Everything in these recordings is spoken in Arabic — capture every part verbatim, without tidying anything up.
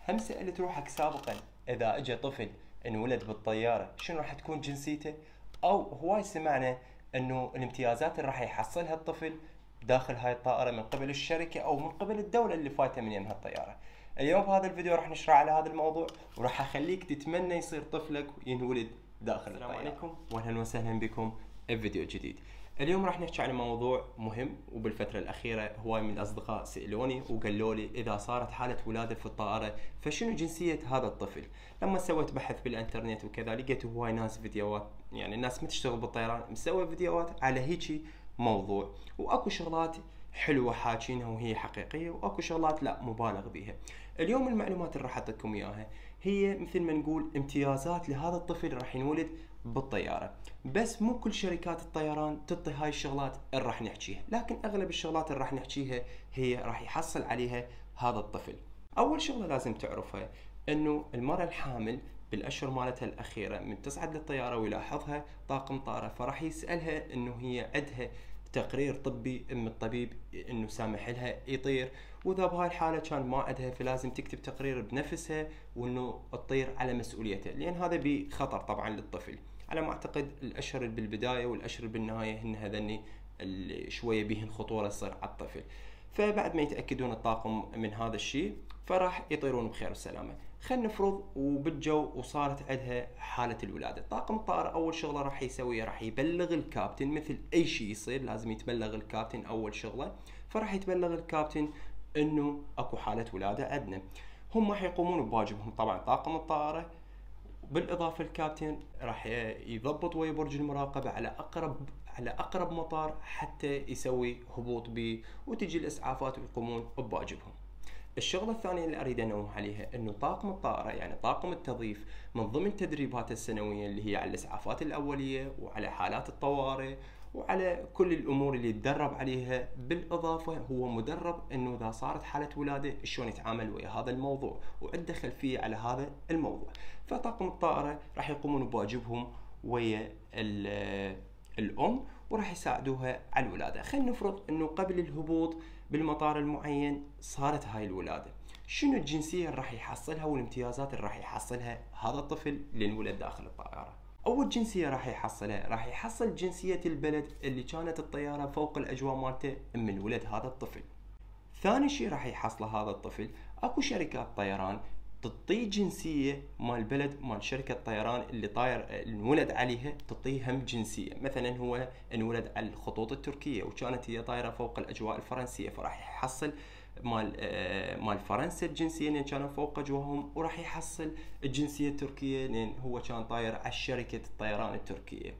هم سألت روحك سابقا إذا إجا طفل انولد بالطيارة شنو راح تكون جنسيته؟ أو هواي سمعنا إنه الامتيازات اللي راح يحصلها الطفل داخل هاي الطائرة من قبل الشركة أو من قبل الدولة اللي فايتة من يمها الطيارة. اليوم بهذا الفيديو راح نشرح على هذا الموضوع وراح أخليك تتمنى يصير طفلك ينولد داخل الطيارة. السلام عليكم وأهلا وسهلا بكم بفيديو جديد. اليوم راح نحكي عن موضوع مهم، وبالفترة الأخيرة هواي من الأصدقاء سألوني وقالوا لي إذا صارت حالة ولادة في الطائرة فشنو جنسية هذا الطفل؟ لما سويت بحث بالإنترنت وكذا لقيت هواي ناس فيديوهات، يعني الناس ما تشتغل بالطيران مسوي فيديوهات على هيجي موضوع، وأكو شغلات حلوة حاكينها وهي حقيقية، وأكو شغلات لا مبالغ بيها. اليوم المعلومات اللي راح أعطيكم إياها هي مثل ما نقول امتيازات لهذا الطفل اللي راح ينولد بالطيارة، بس مو كل شركات الطيران تعطي هاي الشغلات اللي راح نحكيها، لكن أغلب الشغلات اللي راح نحكيها هي راح يحصل عليها هذا الطفل. أول شغلة لازم تعرفها إنه المرأة الحامل بالأشهر مالتها الأخيرة من تصعد للطيارة ويلاحظها طاقم طائرة فراح يسألها إنه هي عندها تقرير طبي من الطبيب انه سامح لها يطير، واذا بهاي الحاله كان ما عندها فلازم تكتب تقرير بنفسها وانه تطير على مسؤوليتها، لان هذا بخطر طبعا للطفل. على ما اعتقد الاشهر اللي بالبدايه والاشهر بالنهايه هن هذني اللي شويه بيهن خطوره تصير على الطفل. فبعد ما يتاكدون الطاقم من هذا الشيء فراح يطيرون بخير وسلامه. خلينا نفرض وبالجو وصارت عندها حاله الولاده، طاقم الطائره اول شغله راح يسويها راح يبلغ الكابتن، مثل اي شيء يصير لازم يتبلغ الكابتن اول شغله، فراح يتبلغ الكابتن انه اكو حاله ولاده عندنا. هم راح يقومون بواجبهم طبعا طاقم الطائره، بالاضافه الكابتن راح يضبط ويا برج المراقبه على اقرب على اقرب مطار حتى يسوي هبوط به وتجي الاسعافات ويقومون بواجبهم. الشغله الثانيه اللي اريد انوه عليها انه طاقم الطائره يعني طاقم التضييف من ضمن تدريباته السنويه اللي هي على الاسعافات الاوليه وعلى حالات الطوارئ وعلى كل الامور اللي يتدرب عليها، بالاضافه هو مدرب انه اذا صارت حاله ولاده شلون يتعامل ويا هذا الموضوع وعنده خلفيه على هذا الموضوع. فطاقم الطائره راح يقومون بواجبهم ويا الام وراح يساعدوها على الولاده. خلينا نفرض انه قبل الهبوط بالمطار المعين صارت هاي الولاده، شنو الجنسيه اللي راح يحصلها والامتيازات اللي راح يحصلها هذا الطفل اللي انولد داخل الطائره؟ اول جنسيه راح يحصلها راح يحصل جنسيه البلد اللي كانت الطياره فوق الاجواء مالته من ولد هذا الطفل. ثاني شيء راح يحصله هذا الطفل، اكو شركات طيران تعطيه جنسيه مال بلد مال شركه طيران اللي طاير انولد عليها، تعطيه هم جنسيه. مثلا هو انولد على الخطوط التركيه وكانت هي طايره فوق الاجواء الفرنسيه فراح يحصل مال مال فرنسا الجنسيه لان كانوا فوق اجواهم، وراح يحصل الجنسيه التركيه لان هو كان طاير على شركه الطيران التركيه.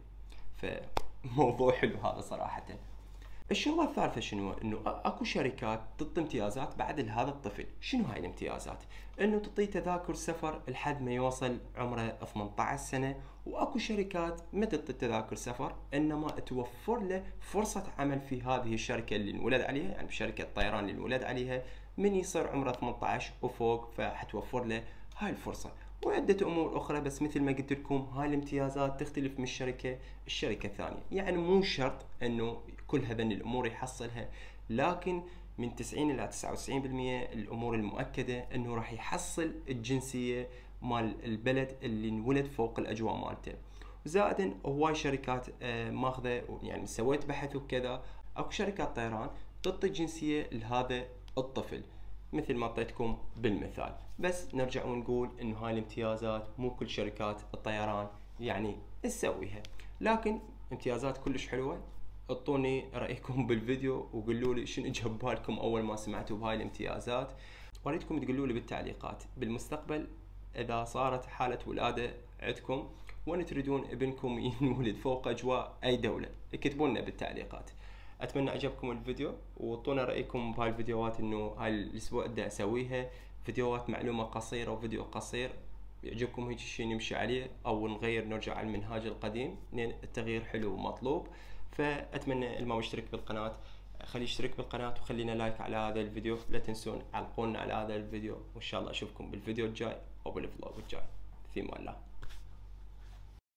فموضوع حلو هذا صراحه. الشغله الثالثه شنو؟ انه اكو شركات تعطي امتيازات بعد لهذا الطفل. شنو هاي الامتيازات؟ انه تعطيه تذاكر سفر لحد ما يوصل عمره ثمانية عشر سنه، واكو شركات ما تعطي تذاكر سفر انما توفر له فرصه عمل في هذه الشركه اللي انولد عليها، يعني بشركه الطيران اللي انولد عليها من يصير عمره ثمانية عشر وفوق فحتوفر له هاي الفرصه. وعدة أمور أخرى، بس مثل ما قلت لكم هاي الامتيازات تختلف من الشركة الشركة الثانية، يعني مو شرط أنه كل هذين الأمور يحصلها، لكن من تسعين إلى تسعة وتسعين بالمئة الأمور المؤكدة أنه راح يحصل الجنسية مال البلد اللي انولد فوق الأجواء مالته. زائدا هواي شركات ماخذة، يعني سويت بحث وكذا أكو شركات طيران تعطي جنسية لهذا الطفل مثل ما اعطيتكم بالمثال. بس نرجع ونقول انه هاي الامتيازات مو كل شركات الطيران يعني تسويها، لكن امتيازات كلش حلوه. اعطوني رايكم بالفيديو وقولوا لي شنو جاب بالكم اول ما سمعتوا بهاي الامتيازات، واريدكم تقولوا لي بالتعليقات بالمستقبل اذا صارت حاله ولاده عندكم وين تريدون ابنكم ينولد فوق اجواء اي دوله، اكتبوا لنا بالتعليقات. اتمنى عجبكم الفيديو واعطونا رايكم بهاي الفيديوهات، انه هاي الاسبوع ابدا اسويها فيديوهات معلومه قصيره وفيديو قصير يعجبكم هيك شيء نمشي عليه او نغير نرجع على المنهاج القديم لان التغيير حلو ومطلوب. فاتمنى اللي ما مشترك بالقناه خليه يشترك بالقناه وخلينا لايك على هذا الفيديو، لا تنسون علقونا على هذا الفيديو، وان شاء الله اشوفكم بالفيديو الجاي او بالفلوج الجاي. في امان الله.